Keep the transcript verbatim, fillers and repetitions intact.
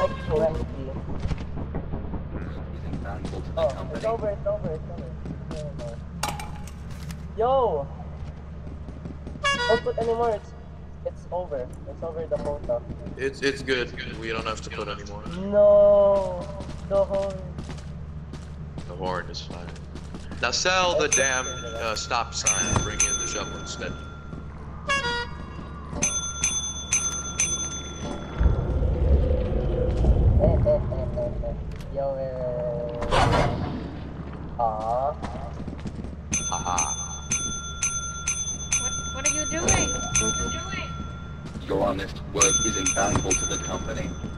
like twenty. Isn't valuable to the Oh, company. it's over, it's over, it's over. No, no. Yo! Don't put anymore, it's it's over. It's over the quota. It's it's good. We don't have to put any more. No! The horn. The horn is fine. Now sell the damn uh, stop sign and bring in the shovel instead. Yo, eh. Aww. Haha. What, what are you doing? What are you doing? Your honest work is invaluable to the company.